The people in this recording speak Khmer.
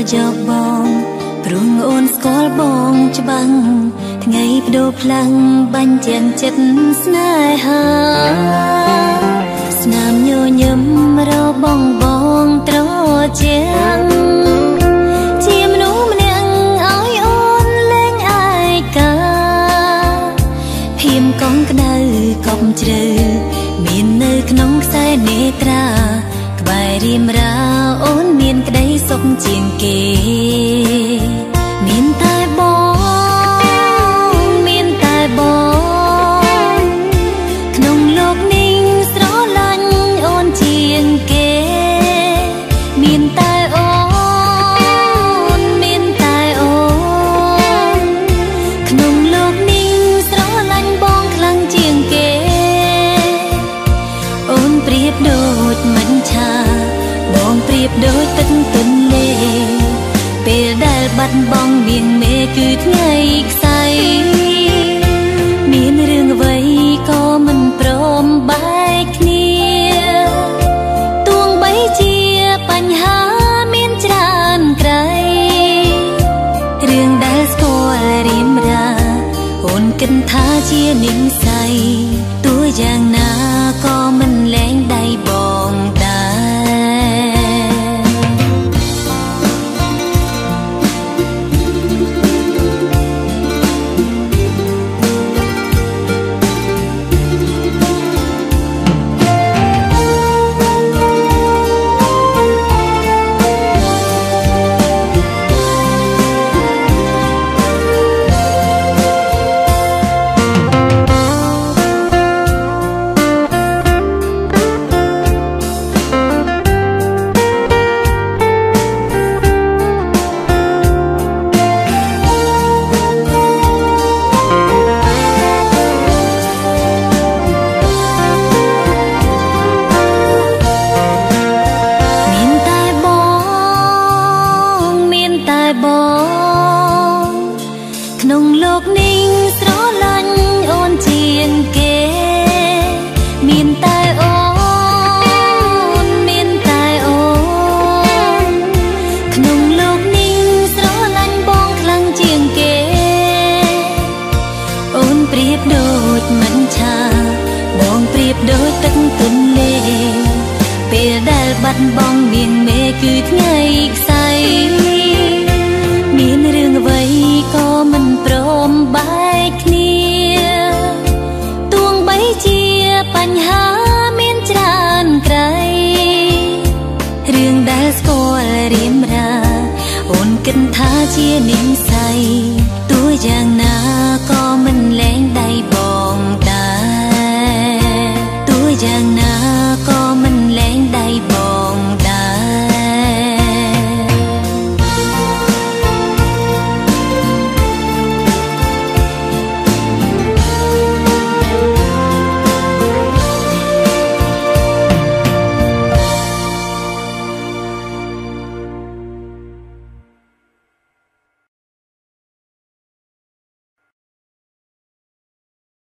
យកបងព្រោះអូនស្គាល់បងច្បាំងថ្ងៃបដូរផ្លាំងបាញ់ទាំងចិត្តស្នេហាស្នាមញញឹមរបងបងត្រជាងជាមនុស្សម្នាក់ឲ្យអូនលែងអាយកាភៀមកងក្តៅកប់ជ្រៅមាននៅក្នុងខ្សែនេត្រាក្បែររៀមរាអូនមានក្តីសុខជាងគេមានតែបងមានតែបងក្នុងលោកនេះស្រឡាញ់អូនជាងគេមានតែអូនមានតែអូនក្នុងលោកនេះស្រឡាញ់បងខ្លាំងជាងគេអូនប្រៀបដូចមិនឆាបងប្រៀបដូចទឹកទន្លេពេលដែលបាត់បង់នាងមេគឺថ្ងៃខ្សែមានរឿងអ្វីក៏មិនព្រមបែកគ្នាទួងបីជាបញ្ហាមានច្រើនក្រៃរឿងដែលស្គាល់រៀមរាអូនគិតថាជានិស្ស័យទោះយ៉ាងណាក៏មិនលែងដៃបងដែរក្នុងលោកនេះស្រឡាញ់អូនជាងគេមានតែអូនមានតែអូនក្នុងលោកនេះស្រឡាញ់បងខ្លាំងជាងគេអូនប្រៀបដូចមិនឆាបងប្រៀបដូចទឹកទន្លេពេលដែលបាត់បង់នាងមេគឺថ្ងៃខ្សែមានរឿងអ្វីក៏មិនព្រមបែកគ្នាទួងបីជាបញ្ហាមានច្រើនក្រៃរឿងដែលស្គាល់រៀមរាអូនគិតថាជានិស្ស